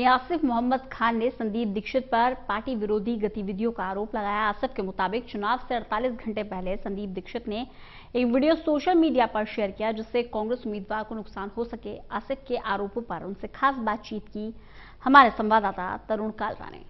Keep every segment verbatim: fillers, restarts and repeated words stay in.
वहीं आसिफ मोहम्मद खान ने संदीप दीक्षित पर पार्टी विरोधी गतिविधियों का आरोप लगाया। आसिफ के मुताबिक चुनाव से अड़तालीस घंटे पहले संदीप दीक्षित ने एक वीडियो सोशल मीडिया पर शेयर किया जिससे कांग्रेस उम्मीदवार को नुकसान हो सके। आसिफ के आरोपों पर उनसे खास बातचीत की हमारे संवाददाता तरुण कालरा ने।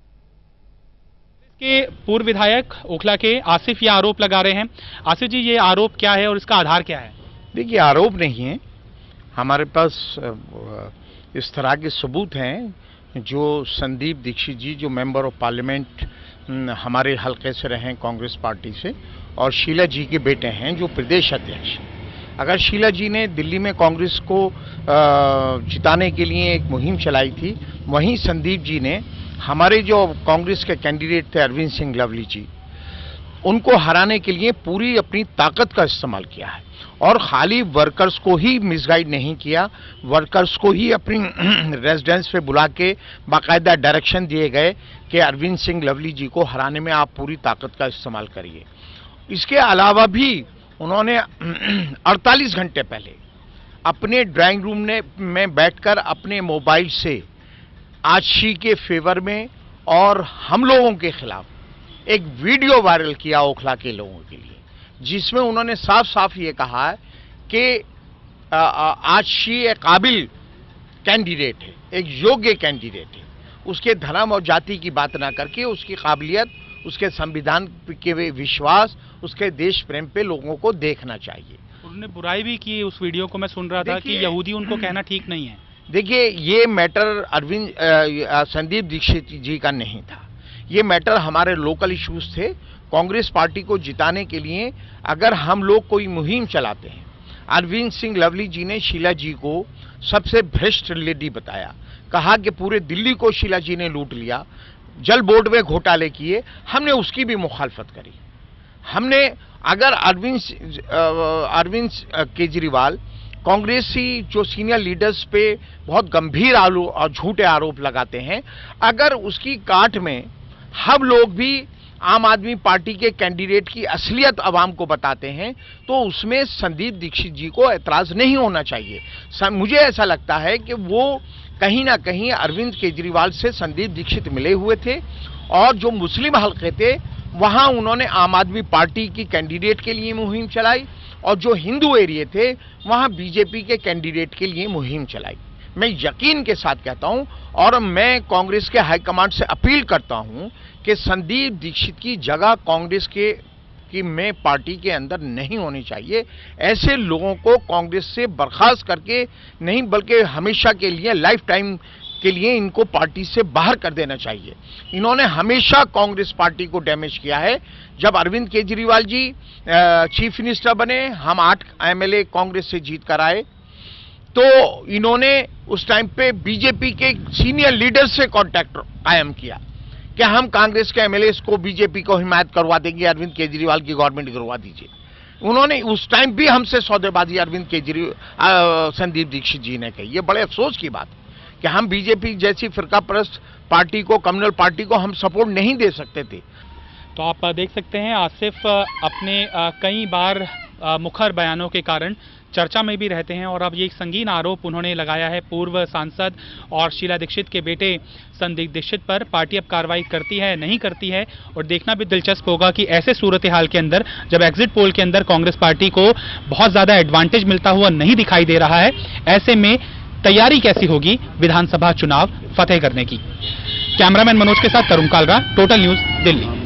के पूर्व विधायक ओखला के आसिफ ये आरोप लगा रहे हैं। आसिफ जी, ये आरोप क्या है और इसका आधार क्या है? देखिए, आरोप नहीं है, हमारे पास इस तरह के सबूत हैं जो संदीप दीक्षित जी जो मेंबर ऑफ पार्लियामेंट हमारे हलके से रहे कांग्रेस पार्टी से, और शीला जी के बेटे हैं जो प्रदेश अध्यक्ष। अगर शीला जी ने दिल्ली में कांग्रेस को जिताने के लिए एक मुहिम चलाई थी, वहीं संदीप जी ने हमारे जो कांग्रेस के कैंडिडेट थे अरविंद सिंह लवली जी, उनको हराने के लिए पूरी अपनी ताकत का इस्तेमाल किया है। और खाली वर्कर्स को ही मिसगाइड नहीं किया, वर्कर्स को ही अपनी रेजिडेंस पे बुला के बाकायदा डायरेक्शन दिए गए कि अरविंद सिंह लवली जी को हराने में आप पूरी ताकत का इस्तेमाल करिए। इसके अलावा भी उन्होंने अड़तालीस घंटे पहले अपने ड्राइंग रूम ने में बैठकर अपने मोबाइल से आशी के फेवर में और हम लोगों के खिलाफ एक वीडियो वायरल किया ओखला के लोगों के लिए, जिसमें उन्होंने साफ साफ ये कहा है कि आशी एक काबिल कैंडिडेट है, एक योग्य कैंडिडेट है। उसके धर्म और जाति की बात ना करके उसकी काबिलियत, उसके संविधान के विश्वास, उसके देश प्रेम पे लोगों को देखना चाहिए। उन्होंने बुराई भी की उस वीडियो को, मैं सुन रहा था कि यहूदी उनको कहना ठीक नहीं है। देखिए, ये मैटर अरविंद संदीप दीक्षित जी का नहीं था, ये मैटर हमारे लोकल इश्यूज थे। कांग्रेस पार्टी को जिताने के लिए अगर हम लोग कोई मुहिम चलाते हैं, अरविंद सिंह लवली जी ने शीला जी को सबसे भ्रष्ट लेडी बताया, कहा कि पूरे दिल्ली को शीला जी ने लूट लिया, जल बोर्ड में घोटाले किए, हमने उसकी भी मुखालफत करी। हमने अगर अरविंद अरविंद केजरीवाल कांग्रेसी जो सीनियर लीडर्स पे बहुत गंभीर आरोप और झूठे आरोप लगाते हैं, अगर उसकी काट में हम लोग भी आम आदमी पार्टी के कैंडिडेट की असलियत अवाम को बताते हैं, तो उसमें संदीप दीक्षित जी को एतराज नहीं होना चाहिए। मुझे ऐसा लगता है कि वो कहीं ना कहीं अरविंद केजरीवाल से संदीप दीक्षित मिले हुए थे, और जो मुस्लिम हल्के थे वहां उन्होंने आम आदमी पार्टी की कैंडिडेट के लिए मुहिम चलाई, और जो हिंदू एरिया थे वहां बीजेपी के कैंडिडेट के लिए मुहिम चलाई। मैं यकीन के साथ कहता हूं, और मैं कांग्रेस के हाईकमांड से अपील करता हूं कि संदीप दीक्षित की जगह कांग्रेस के की में पार्टी के अंदर नहीं होनी चाहिए। ऐसे लोगों को कांग्रेस से बर्खास्त करके नहीं, बल्कि हमेशा के लिए, लाइफ टाइम के लिए इनको पार्टी से बाहर कर देना चाहिए। इन्होंने हमेशा कांग्रेस पार्टी को डैमेज किया है। जब अरविंद केजरीवाल जी चीफ मिनिस्टर बने, हम आठ एमएलए कांग्रेस से जीत कर आए, तो इन्होंने उस टाइम पे बीजेपी के सीनियर लीडर से कांटेक्ट कायम किया कि हम कांग्रेस के एमएलए को बीजेपी को हिमायत करवा देंगे, अरविंद केजरीवाल की गवर्नमेंट करवा दीजिए। उन्होंने उस टाइम भी हमसे सौदेबाजी अरविंद केजरीवाल संदीप दीक्षित जी ने कही। ये बड़े अफसोस की बात है कि हम बीजेपी जैसी फिरका परस्त पार्टी को, कम्युनल पार्टी को हम सपोर्ट नहीं दे सकते थे। तो आप देख सकते हैं आसिफ अपने कई बार मुखर बयानों के कारण चर्चा में भी रहते हैं, और अब ये एक संगीन आरोप उन्होंने लगाया है पूर्व सांसद और शीला दीक्षित के बेटे संदीप दीक्षित पर। पार्टी अब कार्रवाई करती है नहीं करती है, और देखना भी दिलचस्प होगा कि ऐसे सूरत हाल के अंदर जब एग्जिट पोल के अंदर कांग्रेस पार्टी को बहुत ज्यादा एडवांटेज मिलता हुआ नहीं दिखाई दे रहा है, ऐसे में तैयारी कैसी होगी विधानसभा चुनाव फतेह करने की। कैमरामैन मनोज के साथ तरुण कालरा, टोटल न्यूज, दिल्ली।